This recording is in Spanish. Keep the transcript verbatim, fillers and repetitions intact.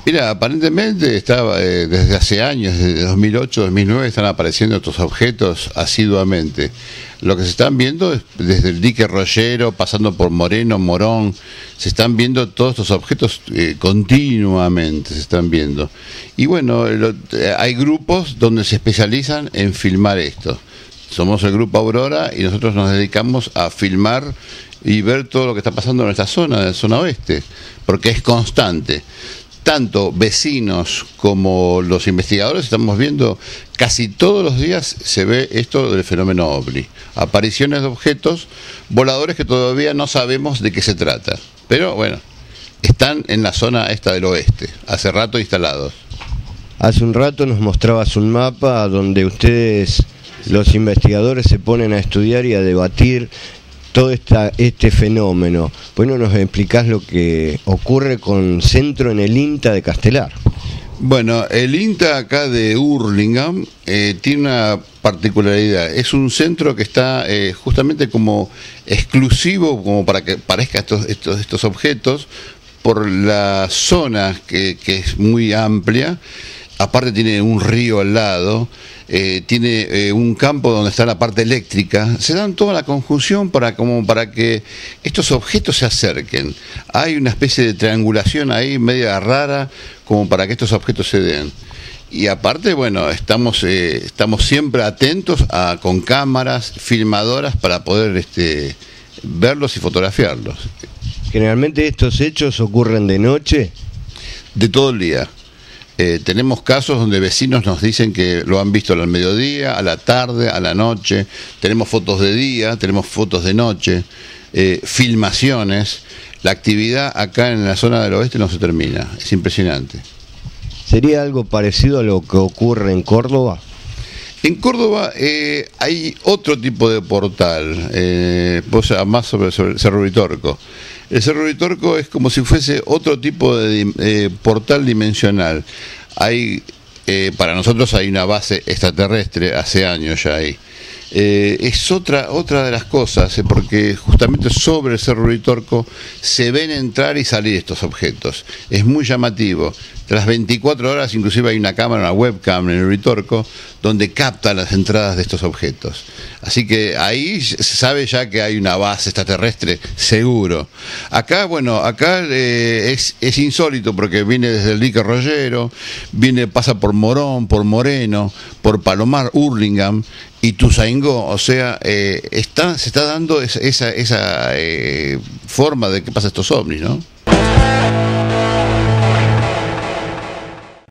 Mira, aparentemente estaba eh, desde hace años, desde dos mil ocho, dos mil nueve, están apareciendo estos objetos asiduamente. Lo que se están viendo es desde el dique Rollero, pasando por Moreno, Morón, se están viendo todos estos objetos eh, continuamente, se están viendo. Y bueno, lo, eh, hay grupos donde se especializan en filmar esto. Somos el Grupo Aurora y nosotros nos dedicamos a filmar y ver todo lo que está pasando en esta zona, en la zona oeste, porque es constante. Tanto vecinos como los investigadores estamos viendo, casi todos los días se ve esto del fenómeno OVNI. Apariciones de objetos voladores que todavía no sabemos de qué se trata. Pero bueno, están en la zona esta del oeste, hace rato instalados. Hace un rato nos mostrabas un mapa donde ustedes, los investigadores, se ponen a estudiar y a debatir todo esta, este fenómeno. Bueno, nos explicás lo que ocurre con centro en el INTA de Castelar. Bueno, el INTA acá de Hurlingham eh, tiene una particularidad. Es un centro que está eh, justamente como exclusivo, como para que parezca estos, estos, estos objetos, por la zona que, que es muy amplia. Aparte tiene un río al lado, eh, tiene eh, un campo donde está la parte eléctrica. Se dan toda la conjunción para, como para que estos objetos se acerquen. Hay una especie de triangulación ahí media rara como para que estos objetos se den. Y aparte, bueno, estamos eh, estamos siempre atentos a, con cámaras, filmadoras para poder este, verlos y fotografiarlos. Generalmente estos hechos ocurren de noche. De todo el día. Eh, tenemos casos donde vecinos nos dicen que lo han visto al mediodía, a la tarde, a la noche. Tenemos fotos de día, tenemos fotos de noche, eh, filmaciones. La actividad acá en la zona del oeste no se termina, es impresionante. ¿Sería algo parecido a lo que ocurre en Córdoba? En Córdoba eh, hay otro tipo de portal, eh, más sobre, sobre el Cerro Uritorco. El Cerro Uritorco es como si fuese otro tipo de eh, portal dimensional. Hay, eh, para nosotros hay una base extraterrestre, hace años ya hay. Eh, es otra otra de las cosas, eh, porque justamente sobre el Cerro Uritorco se ven entrar y salir estos objetos. Es muy llamativo. Tras veinticuatro horas inclusive hay una cámara, una webcam en el Uritorco donde capta las entradas de estos objetos. Así que ahí se sabe ya que hay una base extraterrestre seguro. Acá, bueno, acá eh, es, es insólito porque viene desde el dique Rollero, viene, pasa por Morón, por Moreno, por Palomar, Hurlingham y Tuzaingó. O sea, eh, está, se está dando esa, esa, esa eh, forma de que pasa estos ovnis, ¿no?